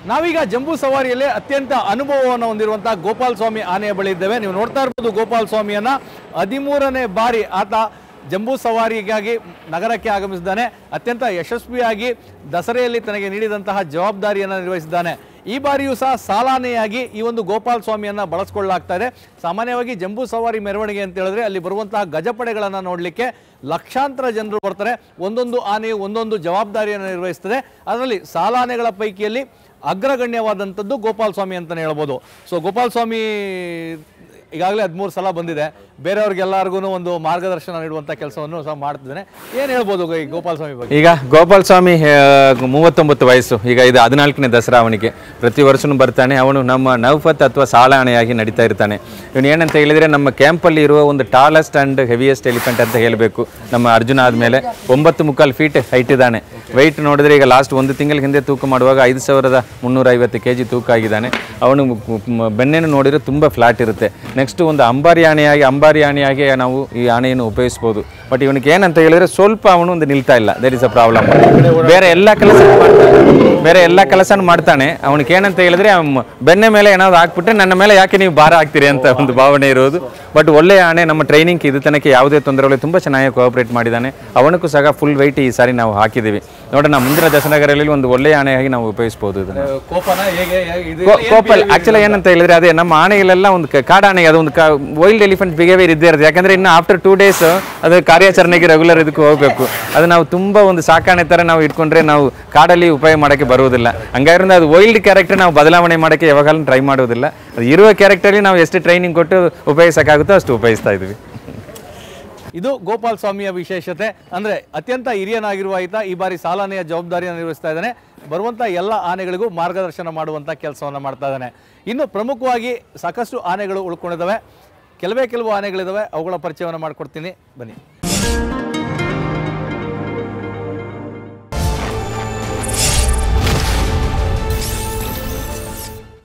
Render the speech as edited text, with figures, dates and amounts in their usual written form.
ನಾವೀಗ ಜಂಬೂ ಸವಾರಿಯಲ್ಲಿ ಅತ್ಯಂತ ಅನುಭವವನ್ನು ಹೊಂದಿರುವಂತಹ ಗೋಪಾಲ ಸ್ವಾಮಿ ಆನೆಯ ಬಳಿ ಇದ್ದೇವೆ. ನೀವು ನೋಡ್ತಾ ಇರ್ಬೋದು ಗೋಪಾಲ ಸ್ವಾಮಿಯನ್ನ 13ನೇ ಬಾರಿ ಆತ ಜಂಬೂ ಸವಾರಿಗಾಗಿ ನಗರಕ್ಕೆ ಆಗಮಿಸಿದ್ದಾನೆ. ಅತ್ಯಂತ ಯಶಸ್ವಿಯಾಗಿ ದಸರೆಯಲ್ಲಿ ತನಗೆ ನೀಡಿದಂತಹ ಜವಾಬ್ದಾರಿಯನ್ನು ನಿರ್ವಹಿಸಿದ್ದಾನೆ. ಈ ಬಾರಿಯೂ ಸಹ ಸಾಲಾನೆಯಾಗಿ ಈ ಒಂದು ಗೋಪಾಲ ಸ್ವಾಮಿಯನ್ನು ಬಳಸ್ಕೊಳ್ಳಲಾಗ್ತಾ ಇದೆ. ಸಾಮಾನ್ಯವಾಗಿ ಜಂಬೂ ಸವಾರಿ ಮೆರವಣಿಗೆ ಅಂತ ಹೇಳಿದ್ರೆ ಅಲ್ಲಿ ಬರುವಂತಹ ಗಜಪಡೆಗಳನ್ನು ನೋಡಲಿಕ್ಕೆ ಲಕ್ಷಾಂತರ ಜನರು ಬರ್ತಾರೆ. ಒಂದೊಂದು ಆನೆಯು ಒಂದೊಂದು ಜವಾಬ್ದಾರಿಯನ್ನು ನಿರ್ವಹಿಸ್ತದೆ. ಅದರಲ್ಲಿ ಸಾಲಾನೆಗಳ ಪೈಕಿಯಲ್ಲಿ ಅಗ್ರಗಣ್ಯವಾದಂಥದ್ದು ಗೋಪಾಲ ಸ್ವಾಮಿ ಅಂತಲೇ ಹೇಳ್ಬೋದು. ಸೊ ಗೋಪಾಲ ಸ್ವಾಮಿ ಈಗಾಗಲೇ 13 ಸಲ ಬಂದಿದೆ. ಬೇರೆಯವ್ರಿಗೆಲ್ಲರಿಗೂ ಒಂದು ಮಾರ್ಗದರ್ಶನ ನೀಡುವಂಥ ಕೆಲಸವನ್ನು ಸಹ ಮಾಡ್ತಿದ್ದೇನೆ. ಏನು ಹೇಳ್ಬೋದು ಈ ಗೋಪಾಲ ಸ್ವಾಮಿ ಬಗ್ಗೆ? ಈಗ ಗೋಪಾಲ ಸ್ವಾಮಿ 39 ವಯಸ್ಸು, ಈಗ ಇದು 14ನೇ ದಸರಾ ಅವನಿಗೆ. ಪ್ರತಿ ವರ್ಷವೂ ಬರ್ತಾನೆ. ಅವನು ನಮ್ಮ ನೌಫತ್ ಅಥವಾ ಸಾಲಾಣೆಯಾಗಿ ನಡೀತಾ ಇರ್ತಾನೆ. ಇವನು ಏನಂತ ಹೇಳಿದರೆ ನಮ್ಮ ಕ್ಯಾಂಪಲ್ಲಿ ಇರುವ ಒಂದು ಟಾಲೆಸ್ಟ್ ಆ್ಯಂಡ್ ಹೆವಿಯೆಸ್ಟ್ ಎಲಿಫೆಂಟ್ ಅಂತ ಹೇಳಬೇಕು. ನಮ್ಮ ಅರ್ಜುನ ಆದಮೇಲೆ 9.25 ಫೀಟ್ ಹೈಟ್ ಇದ್ದಾನೆ. ವೆಯ್ಟ್ ನೋಡಿದ್ರೆ ಈಗ ಲಾಸ್ಟ್ 1 ತಿಂಗಳ ಹಿಂದೆ ತೂಕ ಮಾಡುವಾಗ 5350 kg ತೂಕ ಆಗಿದ್ದಾನೆ. ಅವನು ಬೆನ್ನೇನು ನೋಡಿದರೆ ತುಂಬ ಫ್ಲಾಟ್ ಇರುತ್ತೆ. ನೆಕ್ಸ್ಟ್ ಒಂದು ಅಂಬಾರಿ ಆನೆಯಾಗಿ ನಾವು ಈ ಆನೆಯನ್ನು ಉಪಯೋಗಿಸ್ಬೋದು. ಬಟ್ ಇವನಿಗೆ ಏನಂತ ಹೇಳಿದ್ರೆ ಸ್ವಲ್ಪ ಅವನು ಒಂದು ನಿಲ್ತಾ ಇಲ್ಲ. There is a problem. ಬೇರೆ ಎಲ್ಲ ಕೆಲಸ ಮಾಡ್ತಾನೆ. ಅವನಿಗೆ ಏನಂತ ಹೇಳಿದ್ರೆ ಬೆನ್ನೆ ಮೇಲೆ ಏನಾದ್ರು ಹಾಕ್ಬಿಟ್ರೆ ನನ್ನ ಮೇಲೆ ಯಾಕೆ ನೀವು ಭಾರ ಹಾಕ್ತೀರಿ ಅಂತ ಒಂದು ಭಾವನೆ ಇರೋದು. ಬಟ್ ಒಳ್ಳೆಯ ಆನೆ. ನಮ್ಮ ಟ್ರೈನಿಂಗ್ ಇದು ತನಕ ಯಾವುದೇ ತೊಂದರೆ ತುಂಬ ಚೆನ್ನಾಗಿ ಕೋಆಪರೇಟ್ ಮಾಡಿದ್ದಾನೆ. ಅವನಕ್ಕೂ ಸಹ ಫುಲ್ ವೆಯ್ಟ್ ಈ ಸಾರಿ ನಾವು ಹಾಕಿದ್ದೀವಿ. ನೋಡೋಣ ಮುಂದಿನ ದಸರಾಗಳಲ್ಲಿ ಒಂದು ಒಳ್ಳೆಯ ಆನೆಯಾಗಿ ನಾವು ಉಪಯೋಗಿಸ್ಬೋದು. ಕೋಪಲ್ ಆಕ್ಚುಲಿ ಏನಂತ ಹೇಳಿದ್ರೆ ಅದೇ ನಮ್ಮ ಆನೆಗಳೆಲ್ಲ ಒಂದು ಕಾಡಾನೆ, ಅದೊಂದು ವೈಲ್ಡ್ ಎಲಿಫೆಂಟ್ ಬಿಹೇವಿಯರ್ ಇದ್ದೇ ಇರುತ್ತೆ. ಯಾಕಂದ್ರೆ ಇನ್ನು ಆಫ್ಟರ್ 2 days ಅದು ಕಾರ್ಯಾಚರಣೆಗೆ ರೆಗ್ಯುಲರ್ ಇದಕ್ಕೆ ಹೋಗಬೇಕು. ಅದು ನಾವು ತುಂಬ ಒಂದು ಸಾಕಾಣೆ ಥರ ನಾವು ಇಟ್ಕೊಂಡ್ರೆ ನಾವು ಕಾಡಲ್ಲಿ ಉಪಯೋಗ ಮಾಡೋಕ್ಕೆ ಬರುವುದಿಲ್ಲ. ಹಂಗಾದ್ರಿಂದ ಅದು ವೈಲ್ಡ್ ಕ್ಯಾರೆಕ್ಟರ್ ನಾವು ಬದಲಾವಣೆ ಮಾಡೋಕ್ಕೆ ಯಾವಾಗಲೂ ಟ್ರೈ ಮಾಡೋದಿಲ್ಲ. ಅದು ಇರುವ ಕ್ಯಾರೆಕ್ಟರಲ್ಲಿ ನಾವು ಎಷ್ಟು ಟ್ರೈನಿಂಗ್ ಕೊಟ್ಟು ಉಪಯೋಗಿಸೋಕ್ಕಾಗುತ್ತೋ ಅಷ್ಟು ಉಪಯೋಗಿಸ್ತಾ ಇದ್ವಿ. ಇದು ಗೋಪಾಲ ಸ್ವಾಮಿಯ ವಿಶೇಷತೆ. ಅಂದರೆ ಅತ್ಯಂತ ಹಿರಿಯನಾಗಿರುವ ಈತ ಈ ಬಾರಿ ಸಾಲಾನೆಯ ಜವಾಬ್ದಾರಿಯನ್ನು ನಿರ್ವಹಿಸ್ತಾ ಇದ್ದಾನೆ. ಬರುವಂಥ ಎಲ್ಲ ಆನೆಗಳಿಗೂ ಮಾರ್ಗದರ್ಶನ ಮಾಡುವಂಥ ಕೆಲಸವನ್ನು ಮಾಡ್ತಾ ಇದ್ದಾನೆ. ಇನ್ನು ಪ್ರಮುಖವಾಗಿ ಸಾಕಷ್ಟು ಆನೆಗಳು ಉಳ್ಕೊಂಡಿದ್ದಾವೆ. ಕೆಲವು ಆನೆಗಳಿದ್ದಾವೆ. ಅವುಗಳ ಪರಿಚಯವನ್ನು ಮಾಡಿಕೊಡ್ತೀನಿ, ಬನ್ನಿ.